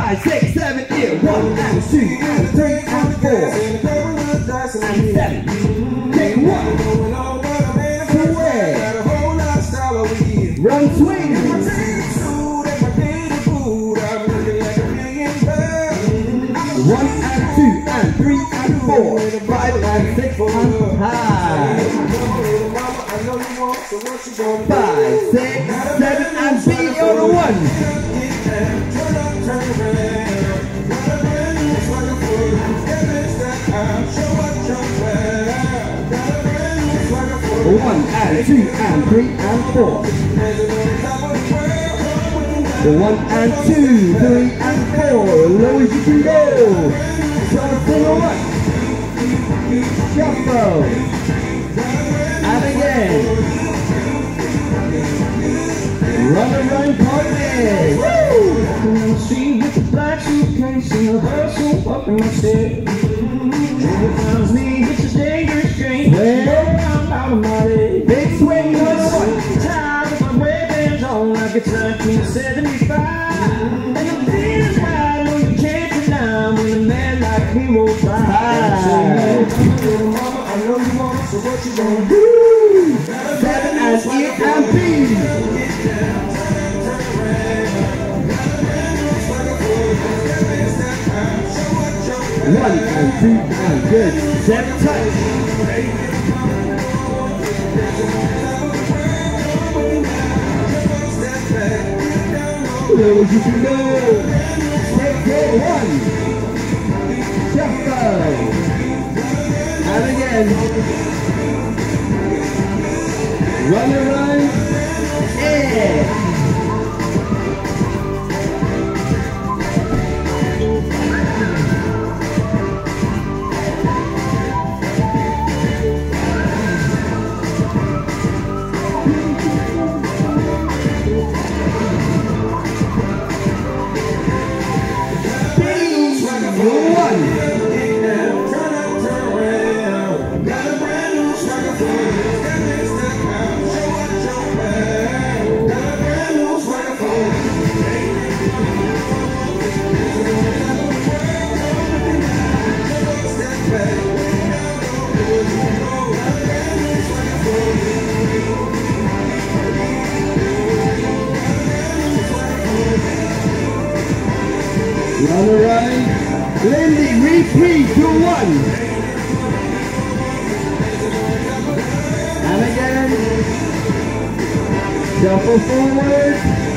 5, 6, 7, 8. 1 and 2 and 3 and 4 and 7. Take 1. Away. Run swing. 1 and 2 and 3 and 4, 5 and 6 and high. 5, 6, 7 and beat on the 1. 1 and 2 and 3 and 4. 1 and 2, 3 and 4, low as you can go. Something on 1. Shuffle. And again. Run around party. Woo! On the street with the black suitcase and the hustle up in my step. Trouble finds me, it's a dangerous game. Well, out of my head. big swing on 1. Tired of my weapons on like it's 1975. And the feeling's right, no you can't deny when a man like me will fly. Little mama, I know you want it, so what you gonna do? 7 and 8 and B. 1 and 2 and good. 7 touch. Low as you can go. Take 1. Shuffle. And again. Run around. Yeah. Run around. Lindy, repeat to 1. And again. Shuffle forward.